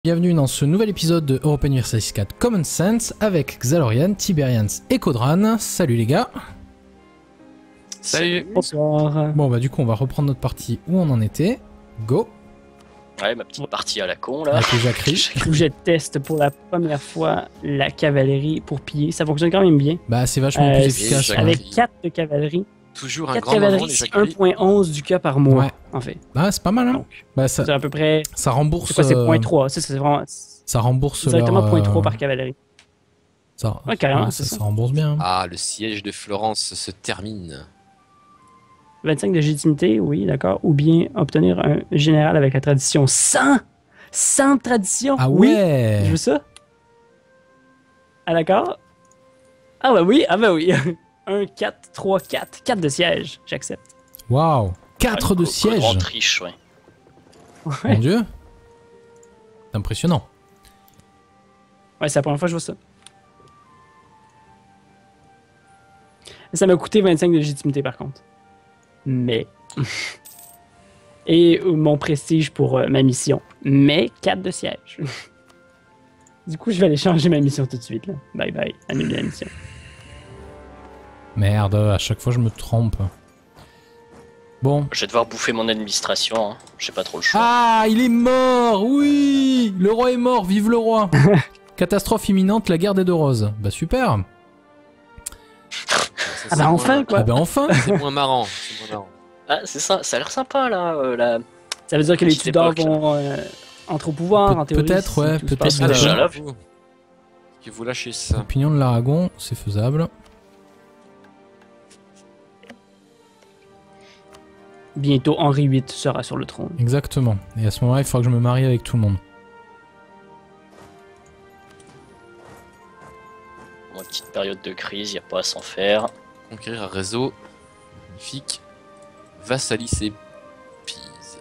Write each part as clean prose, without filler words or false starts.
Bienvenue dans ce nouvel épisode de European Universalis 4 Common Sense avec Xalorian, Tiberians et Kodran. Salut les gars. Salut. Bonsoir. Bon bah du coup on va reprendre notre partie où on en était. Go. Ouais, ma petite partie à la con là. Avec les jacqueries. Où je teste pour la première fois la cavalerie pour piller. Ça fonctionne quand même bien. Bah c'est vachement plus efficace. ouais. Avec 4 de cavalerie. Toujours un 4 grand moment, cavaleries, les c'est jacqueries. 1.11 du cas par mois, Ouais. en fait. Bah c'est pas mal hein. Donc, Bah ça, c'est à peu près... ça rembourse. C'est quoi, c'est 0.3. C'est vraiment... Ça rembourse directement leur, 0.3 par cavalerie. Ça, Ouais, carrément, ouais, c'est ça ça. rembourse bien. Ah, le siège de Florence se termine. 25 de légitimité, oui, d'accord. Ou bien obtenir un général avec la tradition 100 100 de tradition. Ah oui. ouais. Je veux ça. Ah d'accord. Ah bah oui, 1, 4, 3, 4. 4 de siège, j'accepte. Waouh. 4 de siège. Grand triche, ouais. Mon dieu. C'est impressionnant. Ouais, c'est la première fois que je vois ça. Ça m'a coûté 25 de légitimité par contre. Mais... Et mon prestige pour ma mission. Mais 4 de siège. Du coup, je vais aller changer ma mission tout de suite. Là. Bye bye, annuler la mission. Merde, à chaque fois je me trompe. Bon. Je vais devoir bouffer mon administration, hein. J'ai pas trop le choix. Ah, il est mort. Oui. Le roi est mort. Vive le roi. Catastrophe imminente, la guerre des deux roses. Bah super. Ah bah enfin quoi. Ah bah enfin. C'est moins marrant. C'est moins marrant. Bah, Ah, c'est ça, ça a l'air sympa là. Ça veut dire que les Petite Tudors époque, vont entrer au pouvoir en théorie. peut-être, si ouais, tout se peut-être passe déjà. bien. déjà là, vu. Que vous lâchez ça. Opinion de l'Aragon, c'est faisable. Bientôt Henri VIII sera sur le trône. Exactement. Et à ce moment-là, il faudra que je me marie avec tout le monde. Bon, petite période de crise, y a pas à s'en faire. Conquérir un réseau. Magnifique. Vassaliser Pise.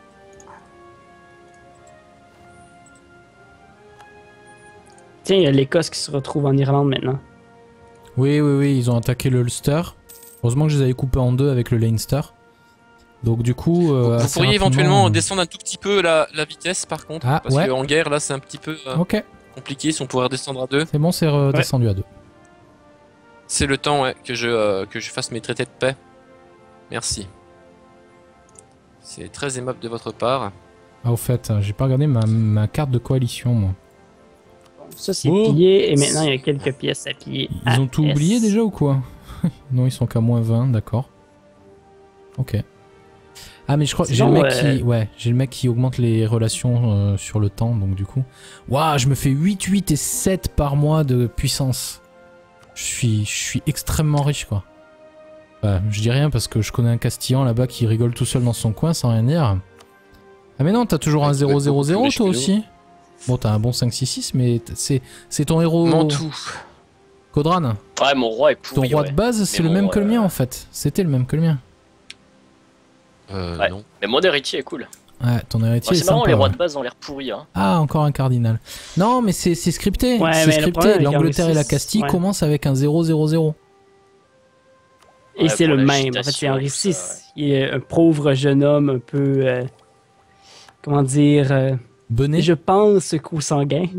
Tiens, il y a l'Écosse qui se retrouve en Irlande maintenant. Oui, oui, oui, ils ont attaqué le Ulster. Heureusement que je les avais coupés en deux avec le Leinster. Donc du coup... Vous assez pourriez rapidement, éventuellement descendre un tout petit peu la vitesse par contre. Ah, parce ouais. qu'en guerre là c'est un petit peu Ok, compliqué si on pourrait redescendre à 2. c'est bon, c'est redescendu à 2. C'est le temps ouais, que je fasse mes traités de paix. Merci. C'est très aimable de votre part. Ah, au fait, j'ai pas regardé ma carte de coalition, moi. Ça, c'est Oh. pillé, et maintenant, il y a quelques pièces à piller. Ils ont tout oublié déjà ou quoi? Non, ils sont qu'à moins 20, d'accord. Ok. Ah mais je crois j'ai le Sinon, mec qui j'ai le mec qui augmente les relations sur le temps donc du coup. Waouh, je me fais 8, 8 et 7 par mois de puissance. Je suis extrêmement riche quoi. Bah, je dis rien parce que je connais un Castillan là-bas qui rigole tout seul dans son coin sans rien dire. Ah mais non, t'as toujours un 0, 0, 0 toi aussi. Bon, t'as un bon 5, 6, 6 mais c'est ton héros. Mantou. Kodran. Ouais, mon roi est Ton pourri. roi ouais. de base c'est Mais le même mon, que le mien en fait. C'était le même que le mien. Ouais. Non. Mais mon héritier est cool. Ouais, ton héritier Ouais, est c'est marrant, sympa. les rois Ouais. de base ont l'air pourris. Hein. Ah, encore un cardinal. Non, mais c'est scripté. Ouais, c'est mais le scripté. problème avec L'Angleterre et la Henri VI, Castille ouais. commencent avec un 0, 0, 0. Et Ouais, c'est pour le même. En l'agitation, fait, c'est Henri tout VI. ça, ouais. Il est un pauvre jeune homme un peu... comment dire... Benet. je pense consanguin.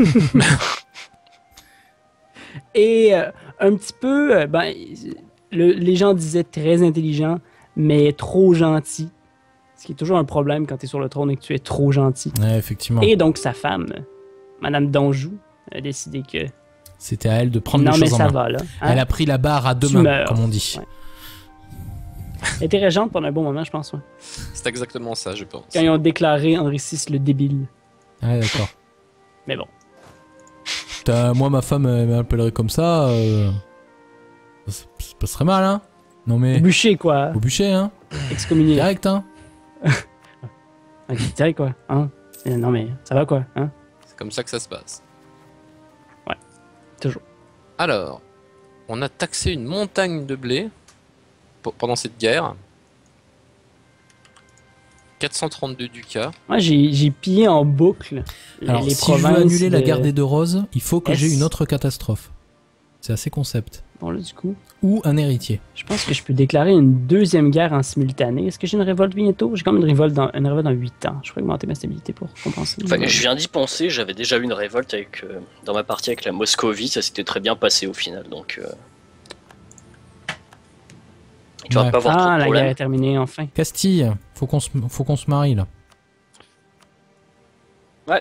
Et un petit peu... les gens disaient très intelligent, mais trop gentil. Ce qui est toujours un problème quand tu es sur le trône et que tu es trop gentil. Ouais, effectivement. Et donc sa femme, Madame d'Anjou, a décidé que... C'était à elle de prendre non, les mais choses en ça main. va, là. Hein? Elle a pris la barre à deux Tu mains, meurs. comme on dit. Ouais. Elle était régente pendant un bon moment, je pense. Ouais. C'est exactement ça je pense. Quand ils ont déclaré Henri VI le débile. Ouais, d'accord. Mais bon. Moi, ma femme, elle m'appellerait comme ça. Ça passerait mal, hein. Non, mais. Au bûcher, quoi. Au bûcher, hein. Excommunié. Direct, hein. Ok, direct, quoi. Hein? Non, mais ça va, quoi. Hein? C'est comme ça que ça se passe. Toujours. Alors, on a taxé une montagne de blé pendant cette guerre. 432 ducats. Moi, j'ai pillé en boucle Alors, les si je veux provinces annuler la de- guerre des deux roses, il faut que j'ai Est. une autre catastrophe. C'est assez concept. Bon, là, du coup, Ou un héritier. je pense que je peux déclarer une deuxième guerre en simultané. Est-ce que j'ai une révolte bientôt? J'ai quand même une révolte dans 8 ans. Je pourrais augmenter ma stabilité pour compenser. Enfin, je viens d'y penser, j'avais déjà eu une révolte avec, dans ma partie avec la Moscovie, ça s'était très bien passé au final, donc... Tu vas Ouais. pas avoir trop Ah, de la guerre problèmes. est terminée, enfin. Castille, faut qu'on se marie là. Ouais.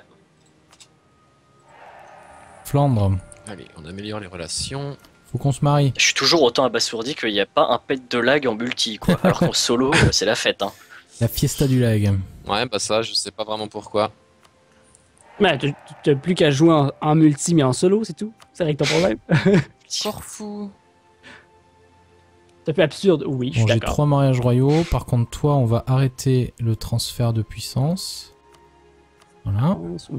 Flandre, Allez, on améliore les relations. faut qu'on se marie. Je suis toujours autant abasourdi qu'il n'y a pas un pet de lag en multi, quoi. Alors qu'en solo, c'est la fête, hein. La fiesta du lag. Ouais, bah ça, je sais pas vraiment pourquoi. Mais t'as plus qu'à jouer en multi, mais en solo, c'est tout. Ça règle ton problème. Corfou. C'est un peu absurde. Oui, je Bon, suis j'ai d'accord. 3 mariages royaux. Par contre, toi, on va arrêter le transfert de puissance. Voilà.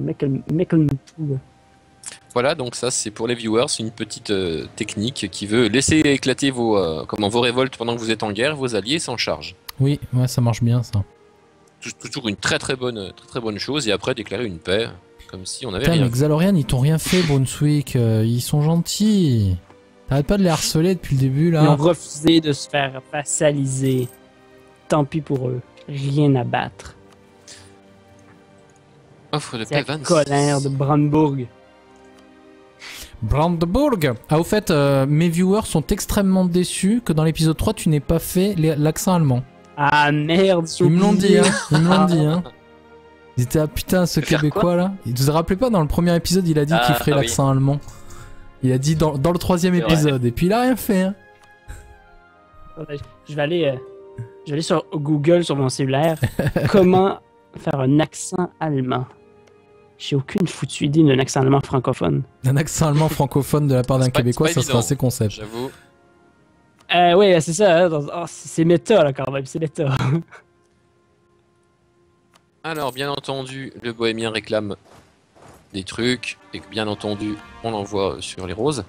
Voilà, donc ça c'est pour les viewers, c'est une petite technique qui veut laisser éclater vos révoltes pendant que vous êtes en guerre, vos alliés s'en chargent. Oui, ouais, ça marche bien ça. Toujours une très bonne chose, et après déclarer une paix, comme si on avait Putain, rien mais Xalorian, ils t'ont rien fait, Brunswick. Ils sont gentils. T'arrêtes pas de les harceler depuis le début Ils ont là. refusé de se faire vassaliser. Tant pis pour eux. Rien à battre. Offre de C'est paix la 26. colère de Brandebourg. Brandebourg. Ah, au fait, mes viewers sont extrêmement déçus que dans l'épisode 3, tu n'aies pas fait l'accent allemand. Ah merde, j'ai Ils me l'ont dit, oublié. hein. Ils me l'ont dit, hein. Ils étaient, ah putain, ce Faire Québécois là. Vous vous rappelez pas, dans le premier épisode, il a dit qu'il ferait oui. l'accent allemand. Il a dit dans le troisième C'est vrai. épisode, et puis il a rien fait, hein. Je vais aller sur Google sur mon cellulaire. Comment faire un accent allemand? J'ai aucune foutue idée d'un accent allemand francophone. Un accent allemand francophone de la part d'un C'est pas- Québécois, c'est pas ça sera évident. assez concept. J'avoue. Oui, c'est ça. Hein, c'est méta là quand même, c'est méta. Alors, bien entendu, le bohémien réclame des trucs, et que bien entendu, on l'envoie sur les roses.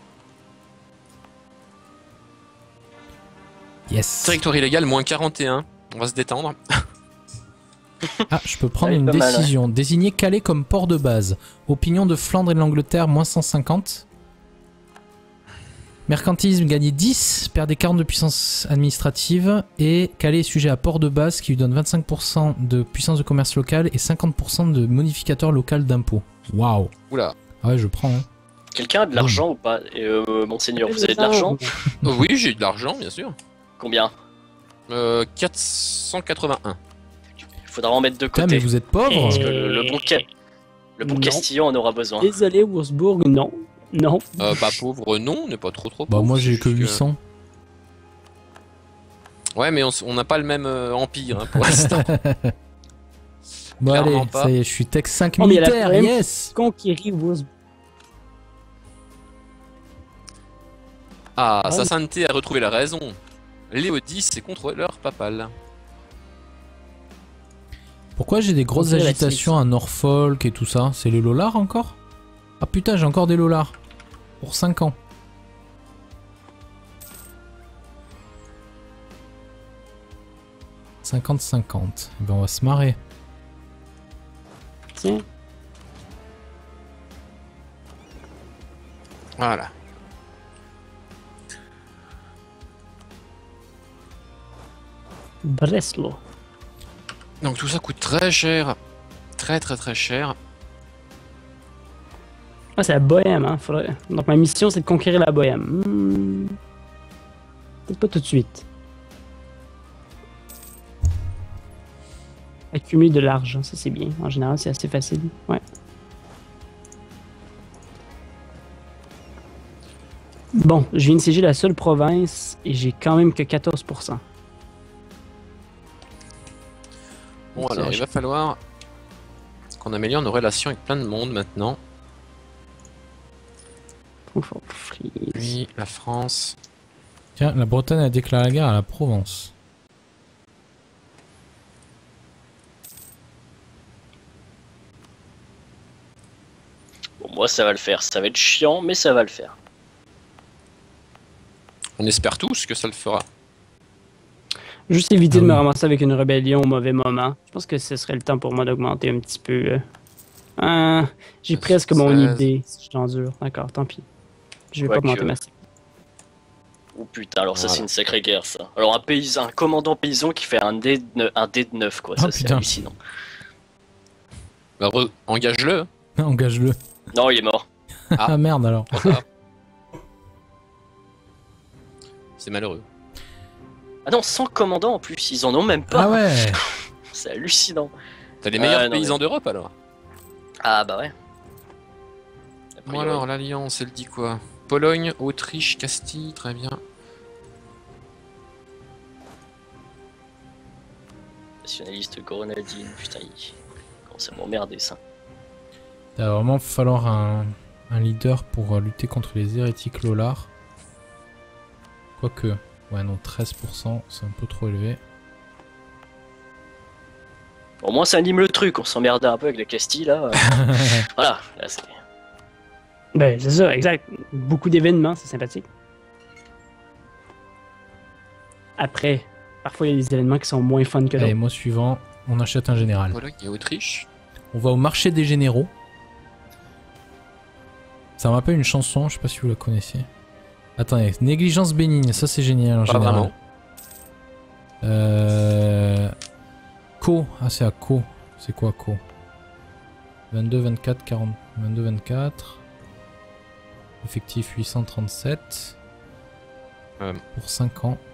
Yes. Territoire illégal, moins 41. On va se détendre. Ah, je peux prendre Ouais, une pas mal, décision. Désigner Calais comme port de base. Opinion de Flandre et de l'Angleterre, moins 150. Mercantilisme, gagner 10, perdez 40 de puissance administrative. Et Calais est sujet à port de base qui lui donne 25% de puissance de commerce local et 50% de modificateur local d'impôt. Waouh. Oula. Ah ouais, je prends. Hein. Quelqu'un a de l'argent ou pas? Monseigneur, vous avez de l'argent? Oui, j'ai de l'argent, bien sûr. Combien? 481. Il faudra en mettre de Putain, mais côté. vous êtes pauvre. Parce que le bon Non. Castillon en aura besoin. Désolé, Wurzbourg, non. Non. Bah pauvre, non, on n'est pas trop Bah pauvre, moi j'ai c'est que juste 800. Ouais, mais on n'a pas le même empire hein, pour l'instant. Bon Clairement allez, pas. ça y est, je suis tech 5 Oh, mais il y a la militaire, problème. yes. Conquérir Wurzbourg. Ah, sa sainteté a retrouvé la raison. Léo X est contrôleur papal. Pourquoi j'ai des grosses On dirait la agitations à Norfolk et tout ça? C'est les Lollards encore? Ah putain, j'ai encore des Lollards. Pour 5 ans. « 50-50. » Eh ben on va se marrer. Tiens. Voilà. Breslau. Donc tout ça coûte très cher. Très cher. Ah, c'est la Bohème, hein. Donc ma mission, c'est de conquérir la Bohème. Peut-être pas tout de suite. Accumuler de l'argent, ça c'est bien. En général, c'est assez facile. Ouais. Bon, je viens de siéger la seule province et j'ai quand même que 14%. Bon alors il va falloir qu'on améliore nos relations avec plein de monde maintenant. Lui, la France. Tiens, la Bretagne a déclaré la guerre à la Provence. Bon, moi, ça va le faire. Ça va être chiant, mais ça va le faire. On espère tous que ça le fera. Juste éviter Ah de me oui. ramasser avec une rébellion au mauvais moment. Je pense que ce serait le temps pour moi d'augmenter un petit peu. J'ai presque mon 16. idée, si je t'endure. D'accord, tant pis. Je vais pas Quoique. augmenter ma cible. Oh putain, alors ça Voilà. c'est une sacrée guerre ça. Alors un commandant paysan qui fait un dé de 9 quoi, ça Oh, c'est putain. hallucinant. Bah, engage-le. Engage-le. Non, il est mort. Ah merde alors. Trop tard. C'est malheureux. Ah non, sans commandant en plus, ils en ont même pas. Ah ouais. C'est hallucinant. T'as les meilleurs non, paysans d'Europe alors. Ah bah ouais. A Bon priori. alors, l'Alliance, elle dit quoi? Pologne, Autriche, Castille, très bien. Nationaliste grenadine, putain, il commence à m'emmerder ça. Il va vraiment falloir un leader pour lutter contre les hérétiques lollards. Quoique, ouais non, 13%, c'est un peu trop élevé. Au moins ça anime le truc, on s'emmerdait un peu avec la Castille là. Voilà, là c'est... Ben, c'est ça, exact. Beaucoup d'événements, c'est sympathique. Après, parfois il y a des événements qui sont moins fun que Allez, d'autres. mois suivant, on achète un général. Pologne et Autriche. On va au marché des généraux. Ça me rappelle une chanson, je sais pas si vous la connaissez. Attendez, négligence bénigne, ça c'est génial en Pas général. vraiment. Co, ah c'est à Co. C'est quoi Co? 22, 24, 40. 22, 24. Effectif 837. Pour 5 ans.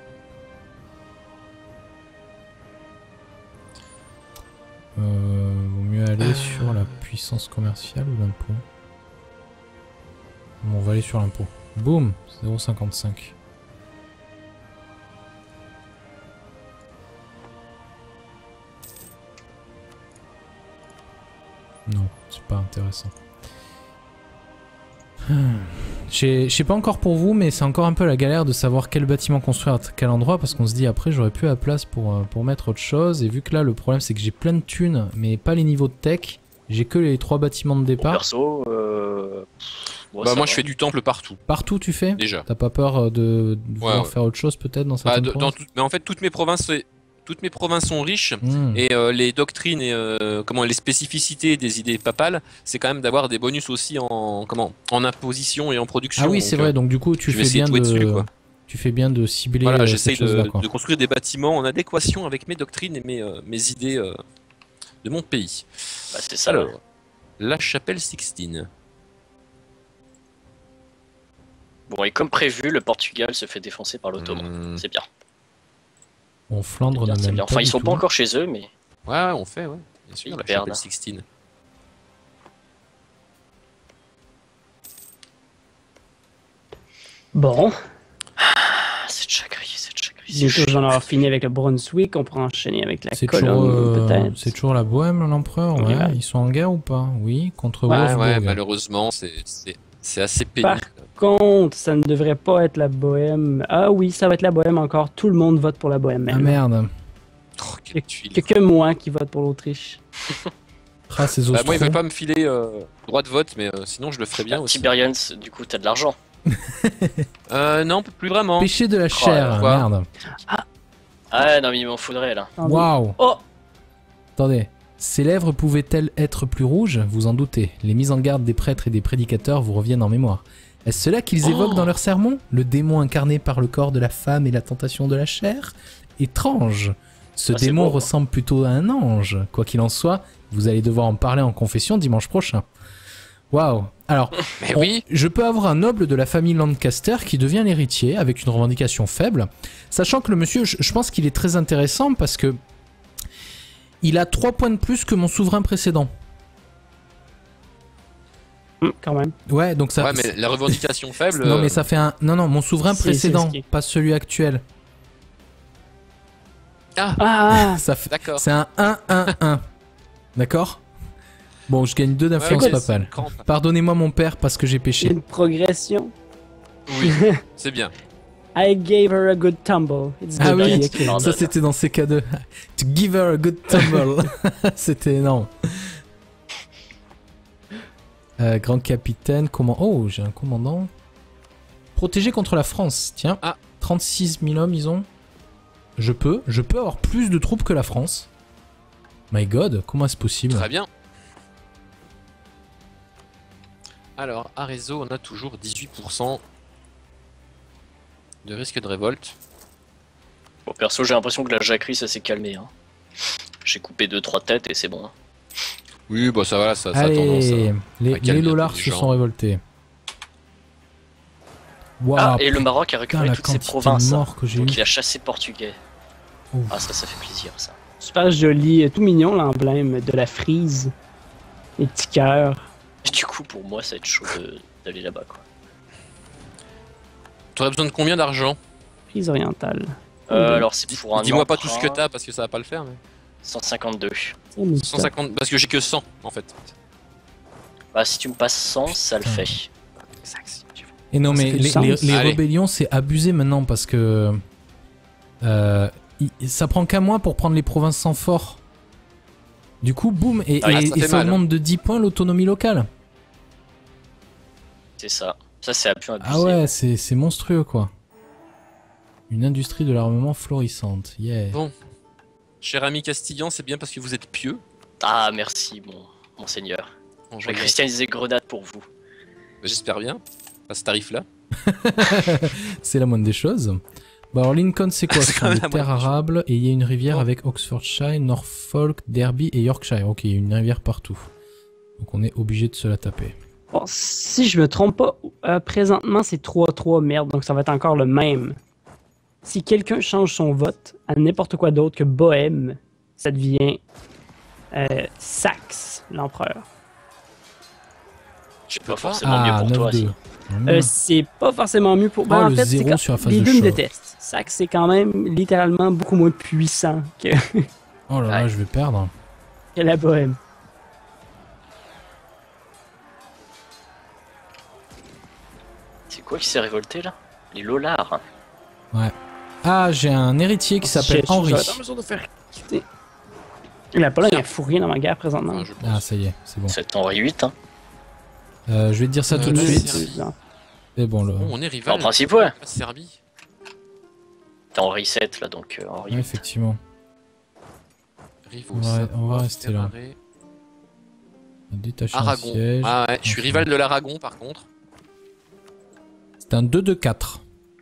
Vaut mieux aller sur la puissance commerciale ou l'impôt? Bon, on va aller sur l'impôt. Boum, 0,55. Non, c'est pas intéressant. Je sais pas encore pour vous, mais c'est encore un peu la galère de savoir quel bâtiment construire à quel endroit, parce qu'on se dit après j'aurais plus la place pour mettre autre chose, et vu que là le problème c'est que j'ai plein de thunes, mais pas les niveaux de tech, j'ai que les 3 bâtiments de Bon, départ. perso, bon, Bah ça moi va. je fais du temple partout, Partout tu fais? déjà. T'as pas peur de vouloir ouais. faire autre chose peut-être dans Bah, certaines dans provinces? mais en fait toutes mes provinces sont riches. Hmm. Et les doctrines et les spécificités des idées papales, c'est quand même d'avoir des bonus aussi en imposition et en production. Ah oui Donc, c'est vrai, donc du coup je vais essayer de jouer dessus, quoi. tu fais bien de cibler Voilà, cette j'essaye chose-là quoi. de construire des bâtiments en adéquation avec mes doctrines et mes idées de mon pays. Bah, c'est ça. Alors, la chapelle Sixtine. Bon, et comme prévu, le Portugal se fait défoncer par l'Ottoman. C'est bien. Bon, Flandre ne C'est m'aime bien. pas Enfin, ils du sont tout. pas encore chez eux, mais Ouais, on fait, ouais. Bien sûr, Ils la perdent. chapelle Sixtine. Bon, c'est déjà gris, c'est déjà gris. bientôt j'en aurai fini avec le Brunswick, on pourra enchaîner avec la C'est toujours, Colombe, peut-être. c'est toujours la Bohème, l'empereur, ouais. Ouais. Ils sont en guerre ou pas? Oui, contre Ouais, Wolfsburg. ouais, malheureusement, c'est assez pénible. Contre, ça ne devrait pas être la Bohème. Ah oui, ça va être la Bohème encore. Tout le monde vote pour la Bohème. Ah même. merde. Oh, quelle tuile. Il y a que moi qui vote pour l'Autriche. Ah, ces Bah, Austrons. moi, ils veulent pas me filer droit de vote, mais sinon, je le ferais bien aussi. Tiberians, du coup, t'as de l'argent. Non, plus vraiment. Péché de la chair, quoi. merde. Ah non, mais il m'en faudrait là. Attendez. Waouh. Oh Attendez. Ses lèvres pouvaient-elles être plus rouges? Vous en doutez. Les mises en garde des prêtres et des prédicateurs vous reviennent en mémoire. Est-ce cela qu'ils évoquent dans leurs sermons? Le démon incarné par le corps de la femme et la tentation de la chair? Étrange. Ce Ah, c'est démon beau. ressemble plutôt à un ange. Quoi qu'il en soit, vous allez devoir en parler en confession dimanche prochain. Waouh. Alors, Mais oui. je peux avoir un noble de la famille Lancaster qui devient l'héritier avec une revendication faible, sachant que le monsieur, je pense qu'il est très intéressant parce que il a 3 points de plus que mon souverain précédent. Quand même. Ouais, donc ça. Ouais, mais la revendication faible. Non, mais ça fait un. Non, non, mon souverain C'est précédent, risqué. pas celui actuel. Ah, Ça fait. D'accord. C'est un 1-1-1. D'accord? Bon, je gagne 2 d'influence Ouais, papale. c'est crampe. Pardonnez-moi mon père parce que j'ai il y a péché. une progression. Oui, c'est bien. I gave her a good tumble. It's Ah good oui, to be a king. ça c'était dans CK2. To give her a good tumble. C'était énorme. Grand capitaine, comment... Oh, j'ai un commandant. Protégé contre la France, tiens. Ah. 36 000 hommes, ils ont. Je peux avoir plus de troupes que la France. My god, comment est-ce possible? Très bien. Alors, à réseau, on a toujours 18%. De risque de révolte. Bon, perso, j'ai l'impression que la jacquerie, ça s'est calmé. Hein. J'ai coupé 2-3 têtes et c'est bon. Hein. Oui, bah ça va, ça a tendance Allez, à les calmer lollards les se gens. sont révoltés. Waouh, Ah, et le Maroc a putain, récupéré la toutes ses quantité provinces. de hein. morts que j'ai Donc eu. il a chassé portugais. Ouf. Ah, ça fait plaisir, ça. Super joli, tout mignon l'emblème de la frise. Les petits cœurs. Et du coup, pour moi, ça va être chaud d'aller là-bas, quoi. T'aurais besoin de combien d'argent? Frise orientale. Alors, c'est pour un Dis-moi pas tout ce que emprunt, t'as parce que ça va pas le faire. Mais... 152. 150, parce que j'ai que 100 en fait. Bah, si tu me passes 100, ça le fait. Et non, Ça mais fait du sens. les Allez. rébellions, c'est abusé maintenant parce que. Ça prend qu'un mois pour prendre les provinces sans fort. Du coup, boum, et Ah, ça fait ça mal, augmente de 10 points l'autonomie locale. C'est ça. Ça, c'est un peu abusé. Ah ouais, c'est monstrueux quoi. Une industrie de l'armement florissante, yeah. Bon. Cher ami Castillan, c'est bien parce que vous êtes pieux. Ah, merci, monseigneur. Bon, Je vais christianiser Grenade pour vous. J'espère bien. À ce tarif-là. C'est la moindre des choses. Bah alors Lincoln c'est quoi? C'est C'est quand même des la terres moindre des arables et il y a une rivière Oh. avec Oxfordshire, Norfolk, Derby et Yorkshire. Ok, il y a une rivière partout. Donc on est obligé de se la taper. Bon, si je me trompe pas, présentement c'est 3-3, merde, donc ça va être encore le même. Si quelqu'un change son vote à n'importe quoi d'autre que Bohème, ça devient Saxe, l'empereur. C'est pas forcément mieux Ah, pour toi, 9-2. si. C'est pas forcément mieux pour... Oh, Ben, en le fait, c'est zéro quand... sur la phase les de deux me choc. détestent. Saxe, c'est quand même littéralement beaucoup moins puissant que, Oh là là, Ouais. je vais perdre. que la Bohème. C'est quoi qui s'est révolté, là? Les Lollards. Ah, j'ai un héritier qui s'appelle Henri. J'aurais pas besoin de faire quitter. La Pologne a fou rien dans ma guerre présentement. Enfin, je pense. Ah, ça y est, c'est bon. C'est Henri VIII, hein. Je vais te dire ça tout de là, suite. c'est- C'est bon, le... Bon, on est rival. En principe, ouais. La Serbie. T'as Henri VII, là, donc Henri Ouais, VIII. effectivement. Rivaux, On va rester là. Ferrari, Détacher un Aragon. siège. Ah ouais, je suis Enfin. rival de l'Aragon par contre. C'est un 2-2-4.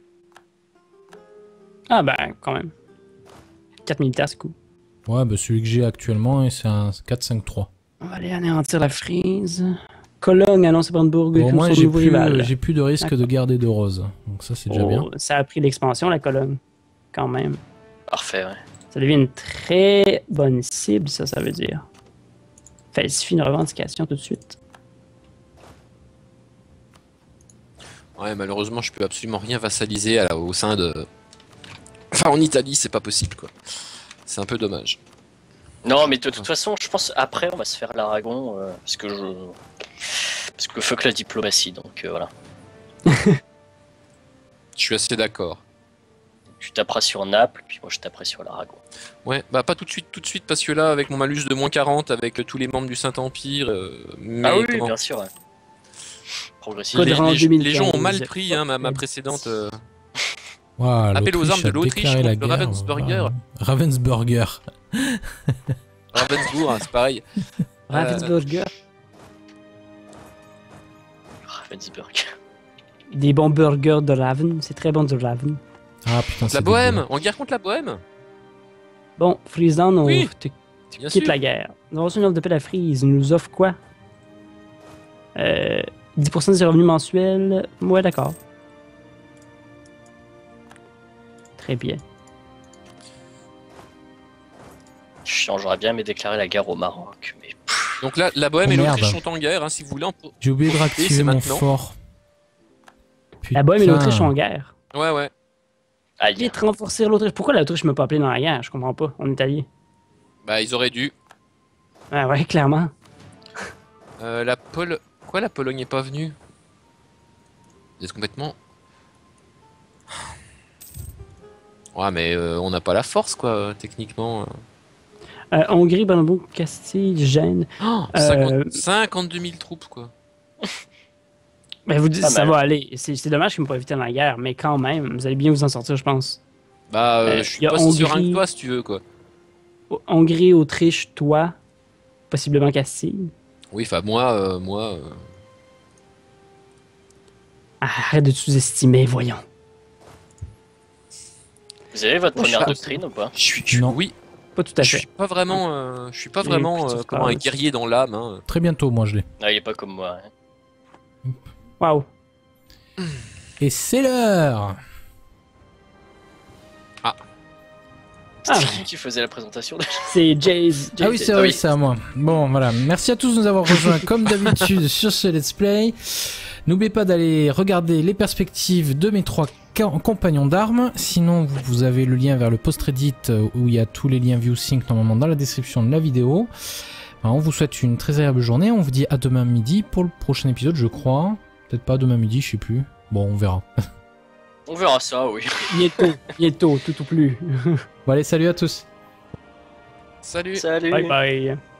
Ah ben, quand même. 4 militaires, c'est cool. Ouais, bah celui que j'ai actuellement, c'est un 4-5-3. On va aller anéantir la frise. Cologne annonce Brandebourg Bon, comme moi, son nouveau rival. j'ai plus de risque de garder de rose. Donc ça, c'est déjà bien. Oh, ça a pris l'expansion, la Cologne. Quand même. Parfait, ouais. Ça devient une très bonne cible, ça veut dire. Falsifie une revendication tout de suite. Ouais, malheureusement, je peux absolument rien vassaliser au sein de. Enfin, en Italie, c'est pas possible quoi. C'est un peu dommage. Non, mais de toute façon, je pense après, on va se faire l'Aragon, parce que fuck la diplomatie, donc voilà. Je suis assez d'accord. Tu taperas sur Naples, puis moi je taperai sur l'Aragon. Ouais, bah pas tout de suite, parce que là, avec mon malus de moins 40, avec tous les membres du Saint-Empire, mais Ah oui, comment- bien sûr, ouais. Progressivement. Code en les 2015. gens ont mal pris hein, ma précédente. Waouh, Appel aux l'Autriche armes de a l'Autriche déclaré la contre guerre. Ravensburger. Voilà. Ravensburger. Ravensbourg, hein, c'est pareil. Ravensburger. Ravensburg. Des bons burgers de Raven. C'est très bon de Raven. Ah putain, c'est La Bohème, dégueu. en guerre contre la Bohème. Bon, Friesland, on Oui, te Bien quitte sûr. la guerre. Nous avons reçu une offre de paix à la Frise. Ils nous offrent quoi 10% de ses revenus mensuels. Ouais, d'accord. Très bien. J'aurais bien aimé déclarer la guerre au Maroc, mais Donc là, la Bohème Oh, et merde. l'Autriche sont en guerre, hein, si vous voulez. J'ai oublié de c'est réactiver mon maintenant. fort. La Bohème et Putain. l'Autriche sont en guerre. Ouais, ouais. aïe. Vite, renforcer l'Autriche. Pourquoi l'Autriche m'a pas appelé dans la guerre? Je comprends pas. On est alliés. Bah, ils auraient dû. Ah ouais, clairement. Quoi, la Pologne est pas venue? Vous êtes complètement. Ouais, mais on n'a pas la force, quoi, techniquement. Hongrie, Brandebourg, Castille, Gênes. Oh, Euh, 52 000 troupes, quoi. Ben, vous dites, Pas ça mal. va aller. C'est dommage qu'ils m'ont pas évité dans la guerre, mais quand même, vous allez bien vous en sortir, je pense. Bah, y je suis a pas si serein Hongrie. que toi, si tu veux, quoi. Hongrie, Autriche, toi, possiblement Castille. Oui, enfin, moi. Ah, arrête de te sous-estimer, voyons. Vous avez votre Moi, je première pense- doctrine ou pas? Non. Oui, Pas tout à je fait. suis pas vraiment, petite comment un phrase. guerrier dans l'âme. Hein. Très bientôt, moi je l'ai. Ah, il est pas comme moi. Hein. Waouh. Et c'est l'heure. Ah. C'est qui faisait la présentation? C'est Jace. Ah oui, c'est Ah vrai, oui. c'est à moi. Bon, voilà. Merci à tous de nous avoir rejoints comme d'habitude sur ce Let's Play. N'oubliez pas d'aller regarder les perspectives de mes 3 compagnons d'armes. Sinon, vous avez le lien vers le post-Reddit où il y a tous les liens ViewSync normalement dans la description de la vidéo. Alors, on vous souhaite une très agréable journée. On vous dit à demain midi pour le prochain épisode, je crois. Peut-être pas demain midi, je sais plus. Bon, on verra. On verra ça, oui. Bientôt, tout ou plus. Bon, allez, salut à tous. Salut. Salut. Bye bye.